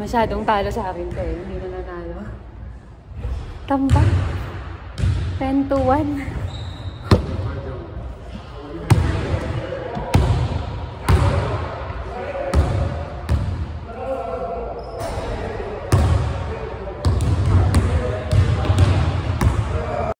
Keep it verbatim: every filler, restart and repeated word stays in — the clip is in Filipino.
Masyadong talo sa akin to eh. Hindi na nanalo. Tambak. ten to one.